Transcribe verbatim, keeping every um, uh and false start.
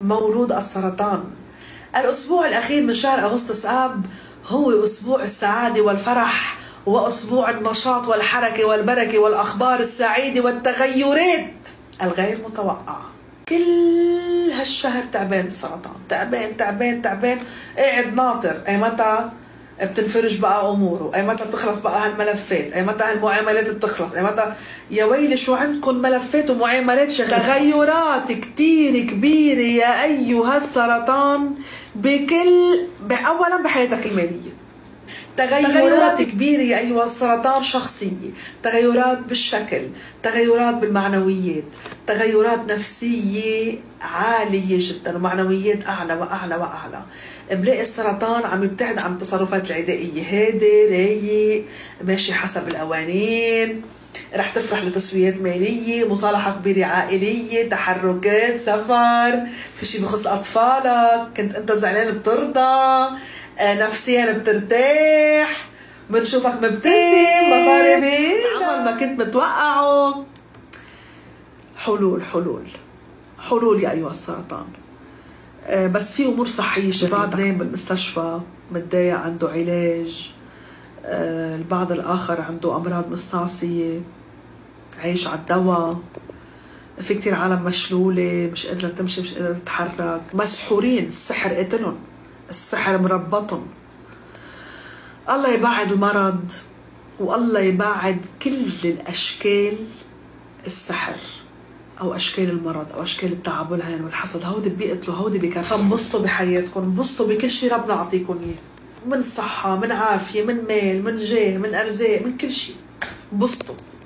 مولود السرطان. الأسبوع الأخير من شهر أغسطس آب هو أسبوع السعادة والفرح، وأسبوع النشاط والحركة والبركة والأخبار السعيدة والتغيرات الغير متوقعة. كل هالشهر تعبان السرطان، تعبان تعبان تعبان، قاعد ناطر أي متى بتنفرج بقى اموره، اي متى بتخلص بقى هالملفات، اي متى هالمعاملات بتخلص، اي متى يا ويلي شو عندكم ملفات ومعاملات شغالة. تغيرات كتير كبيره يا ايها السرطان بكل اولا بحياتك الماليه. تغيرات كبيرة يا أيها السرطان شخصية، تغيرات بالشكل، تغيرات بالمعنويات، تغيرات نفسية عالية جدا ومعنويات أعلى وأعلى وأعلى. بلاقي السرطان عم يبتعد عن التصرفات العدائية، هادي رايق ماشي حسب القوانين، رح تفرح لتسويات مالية، مصالحة كبيرة عائلية، تحركات، سفر، في شي بخص أطفالك، كنت أنت زعلان بترضى، نفسيا بترتاح، بنشوفك مبتسم، مصاري بيدك، عمل ما كنت متوقعه. حلول حلول حلول يا أيها السرطان. بس في أمور صحية، شباب نايم بالمستشفى متضايق عنده علاج، البعض الآخر عنده أمراض مستعصية عايش على الدواء، في كتير عالم مشلولة مش قادرة تمشي مش قادرة تتحرك، مسحورين، السحر قتلهم، السحر مربطهم. الله يبعد المرض والله يبعد كل الأشكال السحر أو أشكال المرض أو أشكال التعب والهين والحسد. هودي بيقتلوا، هودي بيكرهوا. انبسطوا بحياتكم، انبسطوا بكل شيء ربنا عطيكم إياه، من صحة، من عافية، من مال، من جاه، من أرزاق، من كل شيء. انبسطوا.